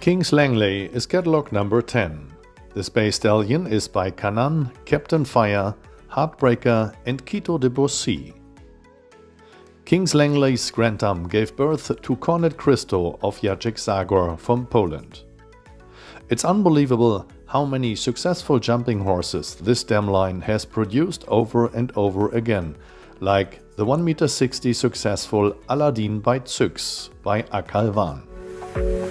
King's Langley is catalog number 10. This bay stallion is by Kannan, Captain Fire, Heartbreaker and Quito de Bossy. King's Langley's Grand Dam gave birth to Cornet Christo of Jacek Zagor from Poland. It's unbelievable how many successful jumping horses this dam line has produced over and over again, like the 1,60 m successful Aladdin by Zyx by Akalvan.